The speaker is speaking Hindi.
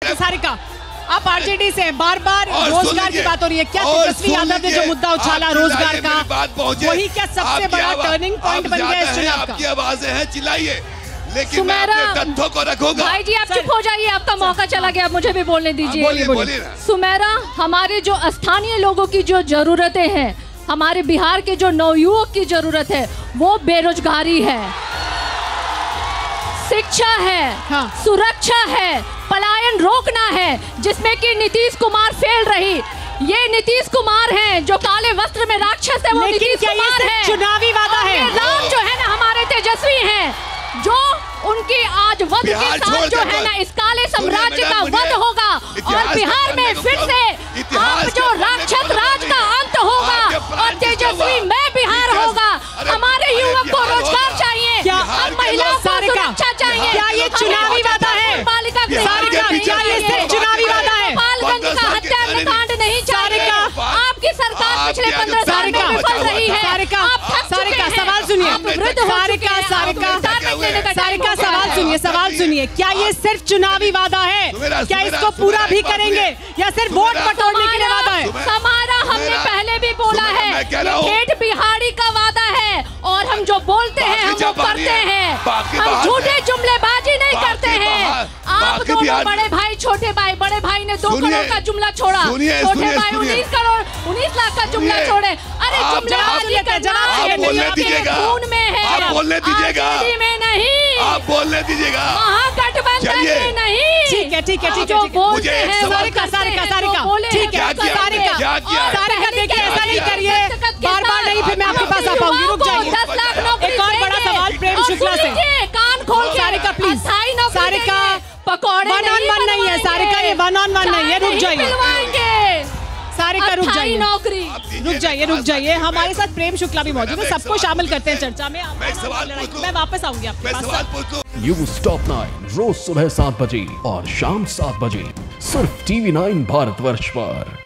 सारिका, आप आरजेडी से बार बार रोजगार की बात हो रही है, क्या तेजस्वी यादव ने जो मुद्दा उछाला रोजगार का, वही क्या सबसे बड़ा टर्निंग पॉइंट बन गया इस चुनाव का? आपकी आवाजें हैं, चिल्लाइए, लेकिन मैं अपने तथ्यों को रखूंगा। भाई जी आप चुप हो जाइए, आपका मौका चला गया, मुझे भी बोलने दीजिए। सुमेरा, हमारे जो स्थानीय लोगों की जो जरूरतें हैं, हमारे बिहार के जो नवयुवक की जरूरत है, वो बेरोजगारी है, शिक्षा है, सुरक्षा है, पलायन रोकना है, जिसमें कि नीतीश कुमार फेल रही। ये नीतीश कुमार हैं जो काले वस्त्र में राक्षस है, वो नीतीश कुमार है। चुनावी वादा है, राम जो है ना हमारे तेजस्वी हैं, जो उनकी आज वध के साथ जो है ना इस काले साम्राज्य का वध होगा और बिहार में फिर से आप जो राक्षस राज का अंत होगा और तेजस्वी में बिहार होगा। हमारे युवक को रोजगार चाहिए, हम महिलाओं को सुरक्षा चाहिए। क्या ये चुनावी वादा है? क्या ये सिर्फ चुनावी वादा है? गोपालगंज का हत्याकांड नहीं चाहिए। आपकी सरकार पिछले 15 साल में विफल रही है। सारिका सवाल सुनिए, सारिका सवाल सुनिए, क्या ये सिर्फ चुनावी वादा है? क्या इसको पूरा भी करेंगे या सिर्फ वोट बटोरने के लिए वादा है? हमारा हमने पहले भी बोला है, ठेठ बिहारी का वादा है और हम जो बोलते हैं हम वो करते हैं, हम झूठे जुमलेबाजी नहीं करते हैं। आप दोनों बड़े भाई छोटे भाई, बड़े भाई ने 2 करोड़ का जुमला छोड़ा, छोटे भाई 19 लाख का जुमला छोड़े। अरे जुमलेबाजी बोलने दीजिएगा, खून में है, आप बोलने दीजिएगा, में नहीं, आप बोलने दीजिएगा, महागठबंधन में नहीं। ठीक है ठीक है ठीक है, सारिका देखिए ऐसा नहीं करिए, बार बार नहीं, फिर मैं आपके पास आ पाऊंगी, रुक जाइए। 10 लाख नौकरी, एक और बड़ा सवाल प्रेम शुक्ला से, कान खोल के सारिका प्लीज, सारिका पकौड़े 1 on 1 नहीं है, सारिका ये 1 on 1 नहीं है, रुक जाइए सारिका, रुक जाइए, रुक जाइए। हमारे साथ प्रेम शुक्ला भी मौजूद है, सबको शामिल करते हैं चर्चा में। मैं वापस आऊंगी आपके पास। न्यूज़ टॉप 9 रोज सुबह 7 बजे और शाम 7 बजे सिर्फ TV9 भारतवर्ष पर।